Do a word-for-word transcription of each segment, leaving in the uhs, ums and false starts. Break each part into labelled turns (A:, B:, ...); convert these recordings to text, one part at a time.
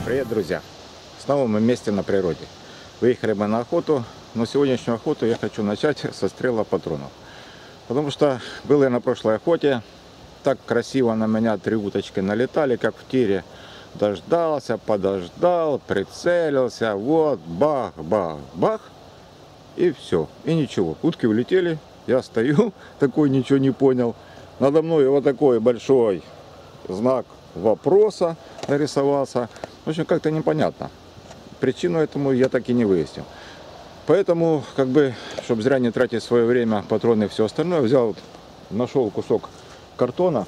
A: Привет, друзья! Снова мы вместе на природе. Выехали мы на охоту, но сегодняшнюю охоту я хочу начать со стрела патронов. Потому что был я на прошлой охоте, так красиво на меня три уточки налетали, как в тире. Дождался, подождал, прицелился, вот, бах, бах, бах, и все, и ничего. Утки улетели, я стою, такой ничего не понял. Надо мной вот такой большой знак вопроса нарисовался. В общем, как-то непонятно. Причину этому я так и не выяснил. Поэтому, как бы, чтобы зря не тратить свое время, патроны и все остальное, взял, нашел кусок картона.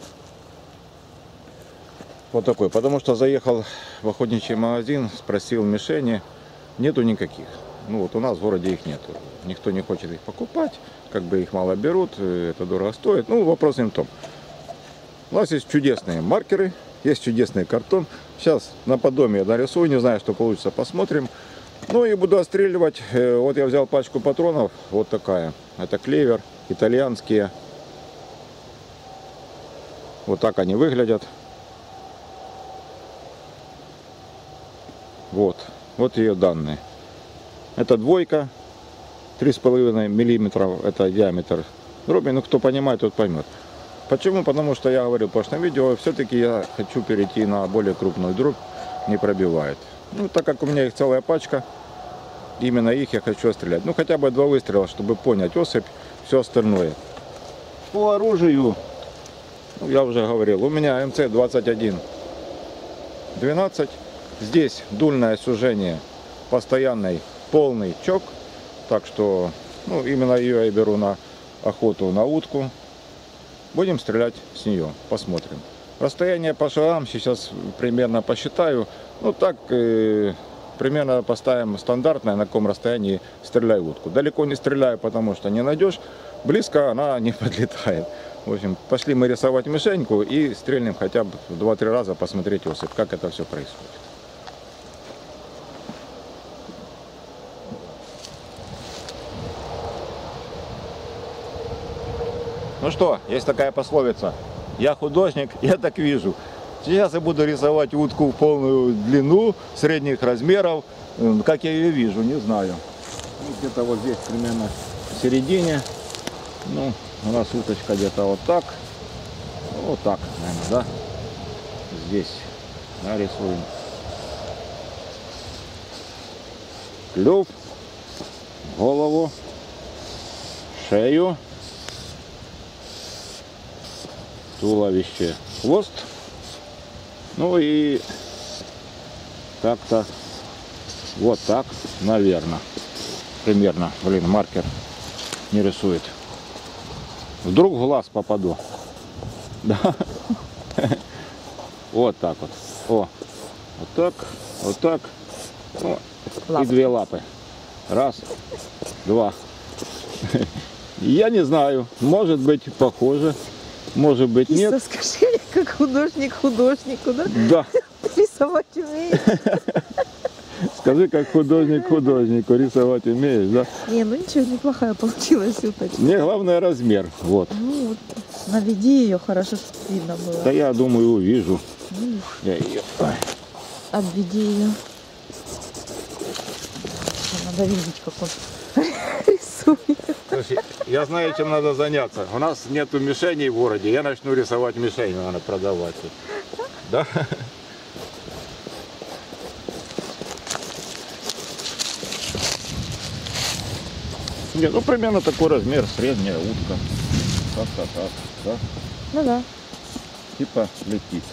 A: Вот такой. Потому что заехал в охотничий магазин, спросил мишени. Нету никаких. Ну вот у нас в городе их нету. Никто не хочет их покупать. Как бы их мало берут, это дорого стоит. Ну, вопрос не в том. У нас есть чудесные маркеры, есть чудесный картон. Сейчас наподобие нарисую, не знаю, что получится, посмотрим. Ну и буду отстреливать. Вот я взял пачку патронов, вот такая. Это клевер, итальянские. Вот так они выглядят. Вот, вот ее данные. Это двойка, три с половиной миллиметров, это диаметр дроби. Ну, кто понимает, тот поймет. Почему? Потому что я говорил в прошлом видео, все-таки я хочу перейти на более крупную дробь, не пробивает. Ну, так как у меня их целая пачка, именно их я хочу стрелять. Ну, хотя бы два выстрела, чтобы понять особь, все остальное. По оружию, ну, я уже говорил, у меня эм цэ двадцать один двенадцать. Здесь дульное сужение, постоянный полный чок. Так что, ну, именно ее я беру на охоту на утку. Будем стрелять с нее, посмотрим. Расстояние по шагам сейчас примерно посчитаю. Ну так, э, примерно поставим стандартное, на каком расстоянии стреляю утку. Далеко не стреляю, потому что не найдешь. Близко она не подлетает. В общем, пошли мы рисовать мишеньку и стрельнем хотя бы два-три раза, посмотреть особь, как это все происходит. Ну что, есть такая пословица. Я художник, я так вижу. Сейчас я буду рисовать утку в полную длину, средних размеров. Как я ее вижу, не знаю. Где-то вот здесь примерно в середине. Ну, у нас уточка где-то вот так. Вот так, наверное, да? Здесь нарисуем. Клюв, голову, шею. Туловище, хвост, ну и как-то вот так, наверное, примерно, блин, маркер не рисует. Вдруг в глаз попаду, да, вот так вот, о, вот так, вот так, о, и две лапы, раз, два, я не знаю, может быть похоже. Может быть,
B: Киса,
A: нет.
B: Скажи мне, как художник художнику, да?
A: Да.
B: Рисовать умеешь?
A: Скажи, как художник художнику рисовать умеешь, да?
B: Не, ну ничего, неплохая получилась уточка.
A: Мне главное размер, вот.
B: Ну вот, наведи ее хорошо, чтобы видно было.
A: Да я думаю, увижу.
B: Ну,
A: Я ее...
B: обведи ее. Надо видеть, как он рисует.
A: Слушай, я знаю, чем надо заняться. У нас нету мишеней в городе, я начну рисовать мишень, надо продавать. Да? Не, ну примерно такой размер, средняя утка. Как-то так, да?
B: Ну да.
A: Типа летит.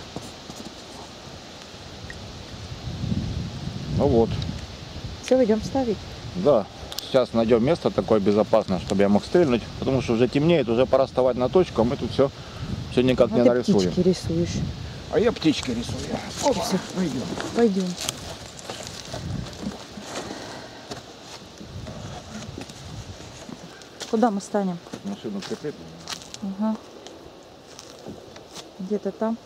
A: Ну вот.
B: Все, идем ставить.
A: Да. Сейчас найдем место такое безопасное, чтобы я мог стрельнуть, потому что уже темнеет, уже пора вставать на точку, а мы тут все, все никак
B: а
A: не
B: ты
A: нарисуем.
B: птички рисуешь.
A: А я птички рисую. Опа, пойдем.
B: Пойдем. Куда мы станем?
A: Машину прикрыть.
B: Ага. Где-то там.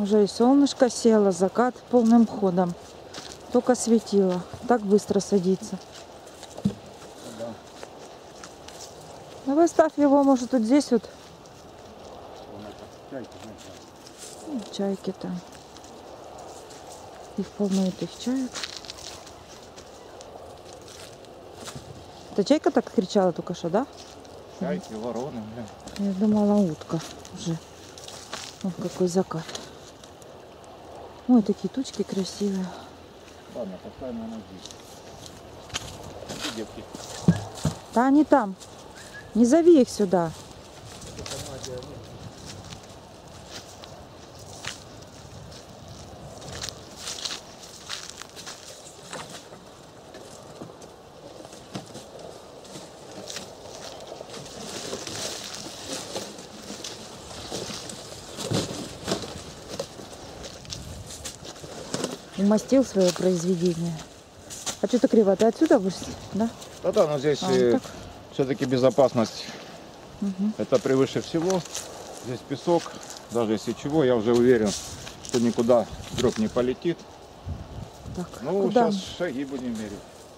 B: Уже и солнышко село, закат полным ходом. Только светило. Так быстро садится.
A: Да.
B: Давай ставь его, может, вот здесь вот.
A: Чайки,
B: Ну, чайки там. Их полно, этих чаек. Это чайка так кричала только что, да?
A: чайки, вороны. Бля.
B: Я думала, утка уже. Вот какой закат. Ой, такие тучки красивые.
A: Ладно, поставим на здесь. Где девки?
B: Да они там. Не зови их сюда. Умастил свое произведение. А что ты криво? Ты отсюда вышел? Да?
A: Да, да, но здесь
B: А, вот так?
A: все-таки безопасность.
B: Угу.
A: Это превыше всего. Здесь песок. Даже если чего, я уже уверен, что никуда дробь не полетит.
B: Так,
A: Ну,
B: куда?
A: сейчас шаги будем мерить.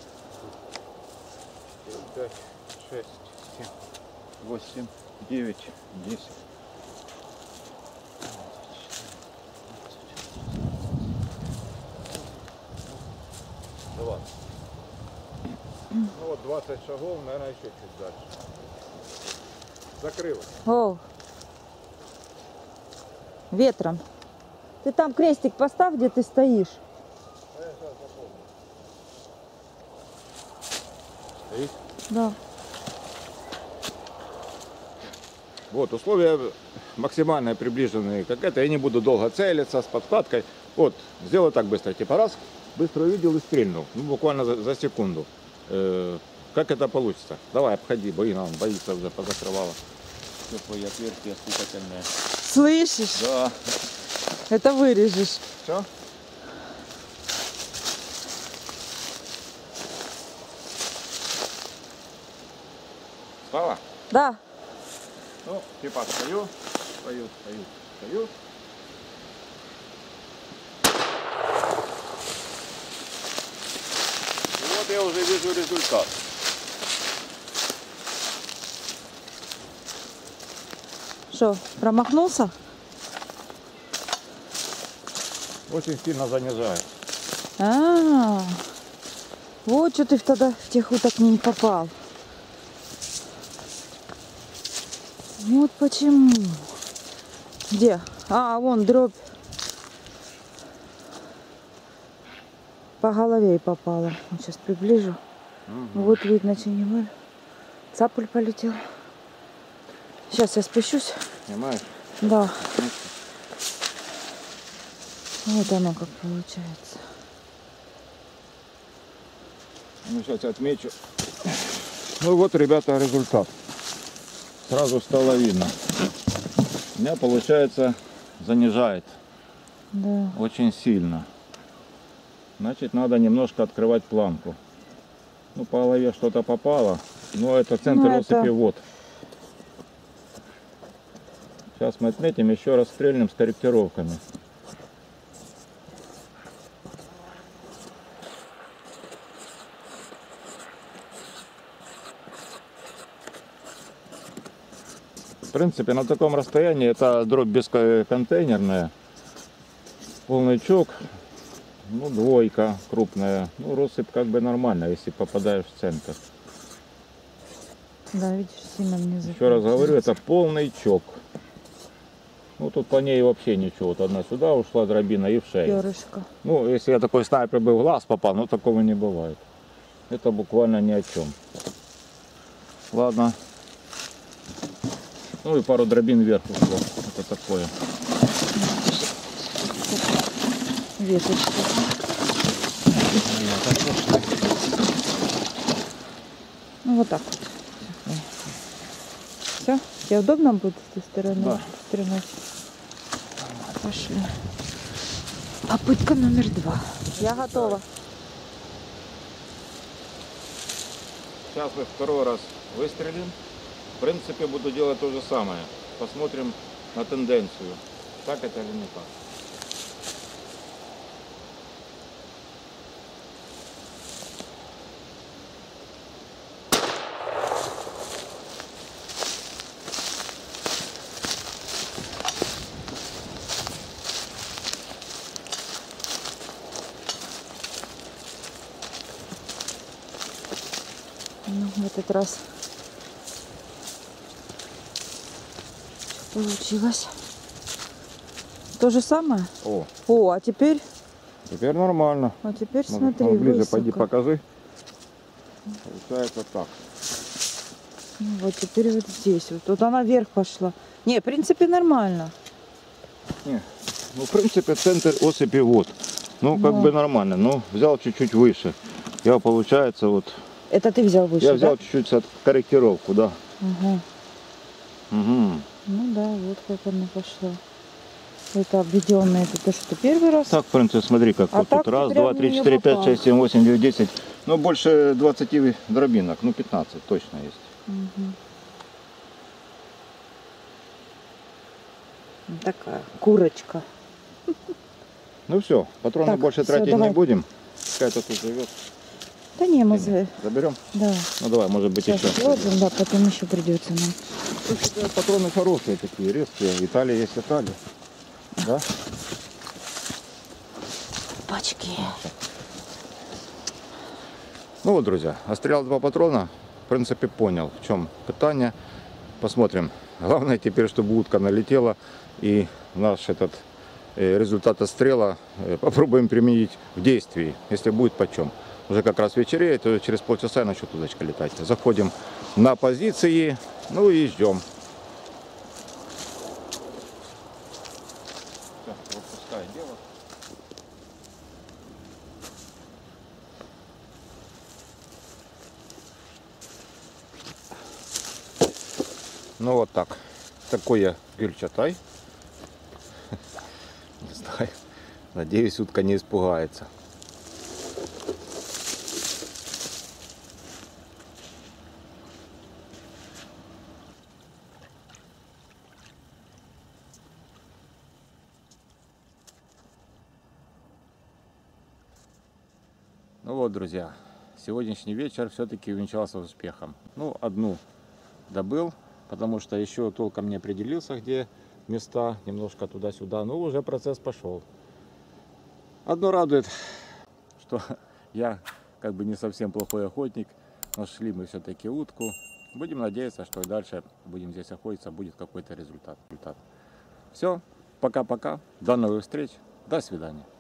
A: пять, шесть, семь, восемь, девять, десять. Два. Ну вот двадцать шагов, наверное, еще чуть дальше. Закрылось.
B: О, ветром. Ты там крестик поставь, где ты стоишь.
A: Стоит.
B: Да.
A: Вот, условия максимально приближенные как это. Я не буду долго целиться с подкладкой. Вот, сделай так быстро. Типа раз, быстро увидел и стрельнул. Ну, буквально за, за секунду. Э, как это получится? Давай, обходи, бои нам, боится уже позакрывала. Все твои отверстия спутательные.
B: Слышишь?
A: Да.
B: Это вырежешь.
A: Все? Стало?
B: Да.
A: Ну, типа стою, стою, стою, стою. И вот я уже вижу результат.
B: Что, промахнулся?
A: Очень сильно занижает.
B: А, вот что ты тогда в тех уток не попал. Вот почему. Где? А, вон дробь. По голове и попала. Вот сейчас приближу.
A: Угу.
B: Вот видно, теневой. Цапуль полетел. Сейчас я спущусь.
A: Понимаешь?
B: Да. Вот оно как получается.
A: Ну, сейчас отмечу. Ну вот, ребята, результат. Сразу стало видно. У меня, получается, занижает.
B: Да.
A: Очень сильно. Значит, надо немножко открывать планку. Ну, по голове что-то попало. Но это центр
B: Ну, это-
A: россыпи вот. Сейчас мы отметим, еще раз стрельнем с корректировками. В принципе, на таком расстоянии это дробь бесконтейнерная. Полный чок. Ну, двойка крупная. Ну, россыпь как бы нормально, если попадаешь в центр.
B: Да, видишь, сильно мне
A: Еще раз говорю, это полный чок. Ну, тут по ней вообще ничего. Вот одна сюда ушла дробина и в шею.
B: перышко.
A: Ну, если я такой снайпер бы в глаз попал, ну, такого не бывает. Это буквально ни о чем. Ладно. Ну, и пару дробин вверх ушло. Это такое.
B: Веточки. Ну, вот так вот. Все? Тебе удобно будет с той стороны
A: Да.
B: стрелять? Пошли. Попытка номер два. Я готова.
A: Сейчас мы второй раз выстрелим. В принципе, буду делать то же самое. Посмотрим на тенденцию. Так это или не так.
B: Ну, в этот раз получилось. То же самое?
A: О,
B: О, а теперь,
A: теперь нормально.
B: а теперь
A: Ну,
B: смотри,
A: ну, ближе
B: высоко.
A: пойди покажи. Получается так.
B: Ну, вот теперь вот здесь. Вот, вот она вверх пошла. Не, в принципе, нормально.
A: Не, ну, в принципе, центр осыпи вот. Ну, как
B: Ну.
A: бы нормально. Но взял чуть-чуть выше. Я, получается, вот...
B: Это ты взял выше,
A: Я взял
B: да?
A: чуть-чуть от корректировку, да.
B: Ага.
A: Угу.
B: Ну да, вот как она пошла. Это обведенное, это то, что первый раз.
A: Так, в принципе, смотри, как
B: А
A: вот
B: так
A: тут. Раз,
B: ты
A: два,
B: прям в
A: три,
B: неё
A: четыре, пять,
B: попал.
A: шесть, семь, восемь, девять, десять. Ну, больше двадцати дробинок. Ну, пятнадцать точно есть.
B: Угу. Такая курочка.
A: Ну все, патроны
B: Так,
A: больше
B: всё,
A: тратить
B: давай.
A: не будем. Пускай это тут живет.
B: Да не, мы за...
A: Заберем?
B: Да.
A: Ну давай, может быть,
B: Сейчас
A: еще.
B: сложим, да, потом еще придется нам.
A: Слушайте, патроны хорошие такие, резкие. Италия есть Италия. Да?
B: Пачки.
A: Ну вот, друзья, отстрелял два патрона. В принципе, понял, в чем питание. Посмотрим. Главное теперь, чтобы утка налетела. И наш этот э, результат отстрела э, попробуем применить в действии. Если будет почем. Уже как раз вечереет, то через полчаса начнет удочка летать. Заходим на позиции, ну и ждем. Все, выпускай дело. Ну вот так. Такой я гюльчатай. Не знаю. Надеюсь, утка не испугается. Ну вот, друзья, сегодняшний вечер все-таки увенчался успехом. Ну, одну добыл, потому что еще толком не определился, где места, немножко туда-сюда, но уже процесс пошел. Одно радует, что я как бы не совсем плохой охотник, нашли мы все-таки утку. Будем надеяться, что и дальше будем здесь охотиться, будет какой-то результат. Все, пока-пока, до новых встреч, до свидания.